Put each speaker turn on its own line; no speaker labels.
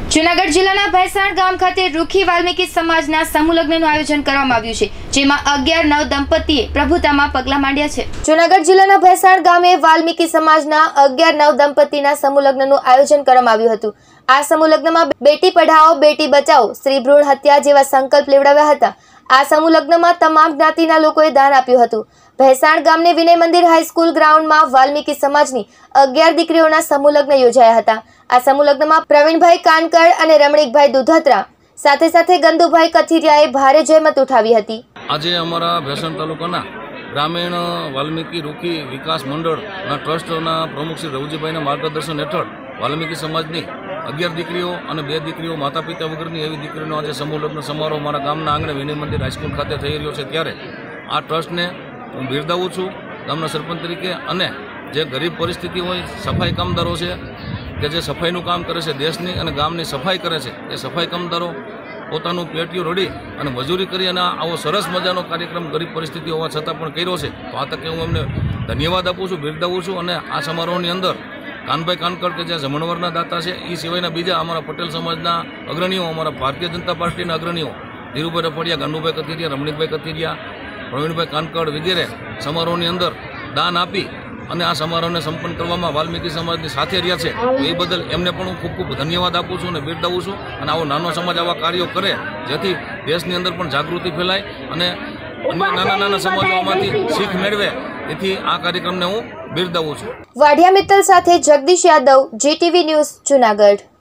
જૂનાગઢ જિલ્લાના ભેસાણ ગામ ખાતે રૂખી વાલ્મીકી સમાજના સમૂહ લગ્નનું આયોજન કરવામાં આવ્યું છે, જેમાં 11 નવ દંપતીએ પ્રભુતામાં પગલાં માંડ્યા છે। જૂનાગઢ જિલ્લાના ભેસાણ ગામે વાલ્મીકી સમાજના 11 નવ દંપતીના સમૂહ લગ્નનું આયોજન કરવામાં આવ્યું હતું। આ સમૂહ લગ્નમાં બેટી પઢાઓ બેટી બચાવો, સ્ત્રી ભ્રૂણ હત્યા જેવા સંકલ્પ લેવડાવ્યા હતા। આ સમૂહ લગ્નમાં તમામ જ્ઞાતિના લોકોએ દાન આપ્યું હતું। ભેસાણ ગામની વિનય મંદિર હાઈસ્કૂલ ગ્રાઉન્ડમાં વાલ્મીકી સમાજની 11 દીકરીઓના સમૂહ લગ્ન યોજાયા હતા। આ સમૂહ લગ્નમાં પ્રવીણભાઈ કાનકડ અને રમણીકભાઈ દુધત્રા સાથે સાથે ગંદુભાઈ કથિરિયાએ ભારે જહેમત ઉઠાવી હતી।
આજે અમારા ભેસાણ તાલુકાના ગ્રામીણ વાલ્મીકી રૂખી વિકાસ મંડળના ટ્રસ્ટના પ્રમુખ શ્રી રવજીભાઈના માર્ગદર્શન હેઠળ વાલ્મીકી સમાજની 11 દીકરીઓ અને 2 દીકરીઓ માતા પિતા વગરની એવી દીકરીઓનો આજે સમૂહ લગ્ન સમારોહ અમારા ગામના આંગણે વિનય મંદિર હાઈસ્કૂલ ખાતે થઈ રહ્યો છે। ત્યારે આ ટ્રસ્ટને હું બિરદાવું છું ગામના સરપંચ તરીકે, અને જે ગરીબ પરિસ્થિતિ હોય, સફાઈ કામદારો છે કે જે સફાઈનું કામ કરે છે, દેશની અને ગામની સફાઈ કરે છે, એ સફાઈ કામદારો પોતાનું પેટીયું રડી અને મજૂરી કરી અને આવો સરસ મજાનો કાર્યક્રમ ગરીબ પરિસ્થિતિ હોવા છતાં પણ કર્યો છે। તો આ તકે હું એમને ધન્યવાદ આપું છું, બિરદાવું છું। અને આ સમારોહની અંદર કાનભાઈ કાનકડ કે જે જમણવારના દાતા છે, એ સિવાયના બીજા અમારા પટેલ સમાજના અગ્રણીઓ, અમારા ભારતીય જનતા પાર્ટીના અગ્રણીઓ ધીરુભાઈ રફડિયા, ગંડુભાઈ કથિરિયા, રમણીકભાઈ કથિરિયા, પ્રવીણભાઈ કાનકડ વગેરે સમારોહની અંદર દાન આપી અને આ સમારોહને સંપન્ન કરવામાં વાલ્મીકી સમાજની સાથે રહ્યા છે। તો એ બદલ એમને પણ હું ખૂબ ખૂબ ધન્યવાદ આપું છું અને બિરદાવું છું। અને આવો નાનો સમાજ આવા કાર્યો કરે જેથી દેશની અંદર પણ જાગૃતિ ફેલાય અને અન્ય નાના નાના સમાજોમાંથી શીખ મેળવે, એથી આ કાર્યક્રમને હું બિરદાવું છું।
વાઢિયા મિત્તલ સાથે જગદીશ યાદવ, GTV ન્યૂઝ, જૂનાગઢ।